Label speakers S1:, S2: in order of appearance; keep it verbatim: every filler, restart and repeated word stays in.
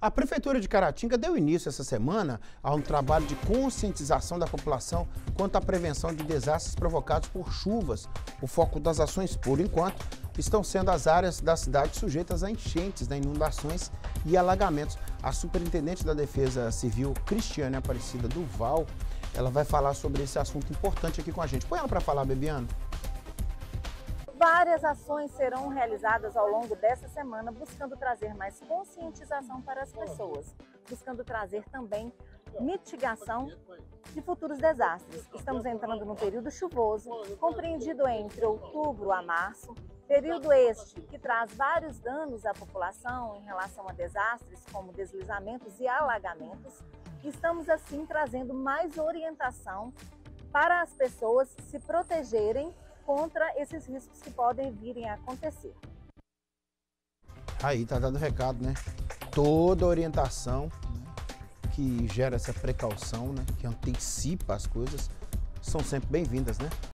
S1: A Prefeitura de Caratinga deu início essa semana a um trabalho de conscientização da população quanto à prevenção de desastres provocados por chuvas. O foco das ações, por enquanto, estão sendo as áreas da cidade sujeitas a enchentes, né, inundações e alagamentos. A superintendente da Defesa Civil, Cristiane Aparecida Duval, ela vai falar sobre esse assunto importante aqui com a gente. Põe ela para falar, Bebiano.
S2: Várias ações serão realizadas ao longo dessa semana, buscando trazer mais conscientização para as pessoas, buscando trazer também mitigação de futuros desastres. Estamos entrando no período chuvoso, compreendido entre outubro a março, período este que traz vários danos à população em relação a desastres como deslizamentos e alagamentos. Estamos assim trazendo mais orientação para as pessoas se protegerem contra esses riscos que podem virem a acontecer.
S1: Aí tá dado o recado, né? Toda orientação que gera essa precaução, né? Que antecipa as coisas, são sempre bem-vindas, né?